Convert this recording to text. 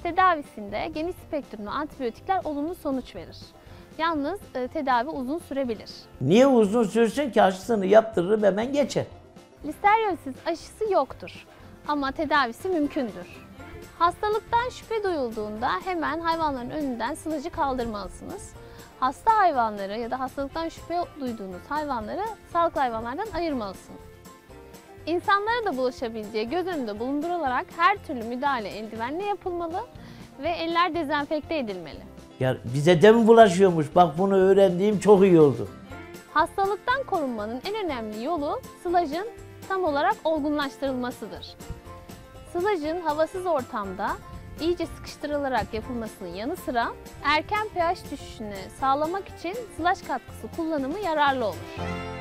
tedavisinde geniş spektrumlu antibiyotikler olumlu sonuç verir. Yalnız tedavi uzun sürebilir. Niye uzun sürsün ki? Aşısını yaptırırım, hemen geçer. Listeriosis aşısı yoktur ama tedavisi mümkündür. Hastalıktan şüphe duyulduğunda hemen hayvanların önünden sılacı kaldırmalısınız. Hasta hayvanları ya da hastalıktan şüphe duyduğunuz hayvanları sağlıklı hayvanlardan ayırmalısınız. İnsanlara da bulaşabileceği göz önünde bulundurularak her türlü müdahale eldivenle yapılmalı ve eller dezenfekte edilmeli. Ya bize de mi bulaşıyormuş? Bak, bunu öğrendiğim çok iyi oldu. Hastalıktan korunmanın en önemli yolu sılacın tam olarak olgunlaştırılmasıdır. Sılacın havasız ortamda iyice sıkıştırılarak yapılmasının yanı sıra erken pH düşüşünü sağlamak için sılaç katkısı kullanımı yararlı olur.